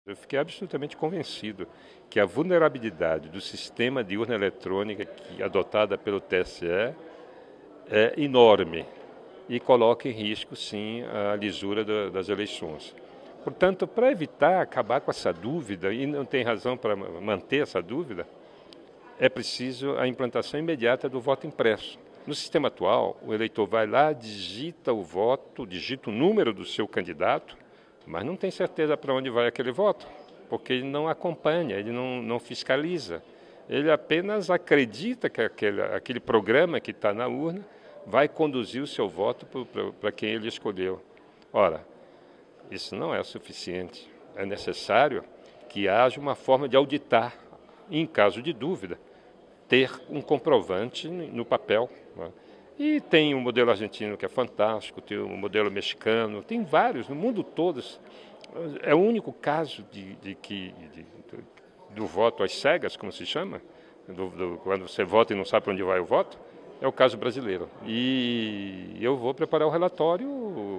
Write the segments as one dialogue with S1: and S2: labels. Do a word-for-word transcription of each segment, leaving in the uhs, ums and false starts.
S1: Eu fiquei absolutamente convencido que a vulnerabilidade do sistema de urna eletrônica que, adotada pelo T S E é enorme e coloca em risco, sim, a lisura da, das eleições. Portanto, para evitar acabar com essa dúvida, e não tem razão para manter essa dúvida, é preciso a implantação imediata do voto impresso. No sistema atual, o eleitor vai lá, digita o voto, digita o número do seu candidato, mas não tem certeza para onde vai aquele voto, porque ele não acompanha, ele não, não fiscaliza. Ele apenas acredita que aquele, aquele programa que está na urna vai conduzir o seu voto para quem ele escolheu. Ora, isso não é suficiente. É necessário que haja uma forma de auditar, e, em caso de dúvida, ter um comprovante no papel, né? E tem o modelo argentino que é fantástico, tem o modelo mexicano, tem vários, no mundo todo. É o único caso de, de que, de, do voto às cegas, como se chama, do, do, quando você vota e não sabe para onde vai o voto, é o caso brasileiro. E eu vou preparar o relatório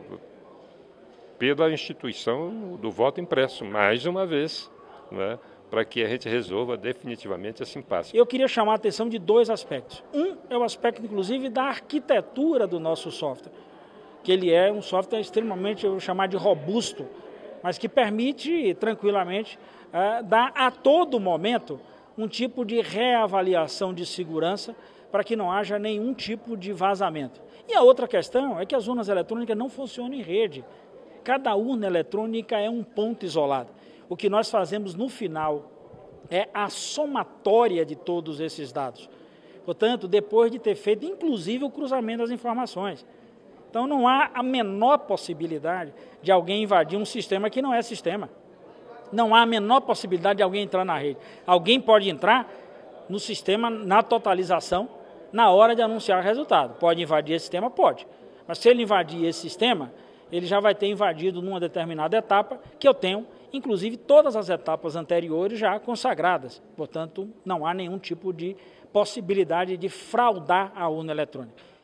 S1: pela instituição do voto impresso, mais uma vez, né, para que a gente resolva definitivamente esse impasse.
S2: Eu queria chamar a atenção de dois aspectos. Um é o aspecto, inclusive, da arquitetura do nosso software, que ele é um software extremamente, eu vou chamar de robusto, mas que permite, tranquilamente, uh, dar a todo momento um tipo de reavaliação de segurança para que não haja nenhum tipo de vazamento. E a outra questão é que as urnas eletrônicas não funcionam em rede. Cada urna eletrônica é um ponto isolado. O que nós fazemos no final é a somatória de todos esses dados. Portanto, depois de ter feito, inclusive, o cruzamento das informações. Então, não há a menor possibilidade de alguém invadir um sistema que não é sistema. Não há a menor possibilidade de alguém entrar na rede. Alguém pode entrar no sistema, na totalização, na hora de anunciar o resultado. Pode invadir esse sistema? Pode. Mas se ele invadir esse sistema, ele já vai ter invadido numa determinada etapa que eu tenho, inclusive todas as etapas anteriores já consagradas. Portanto, não há nenhum tipo de possibilidade de fraudar a urna eletrônica.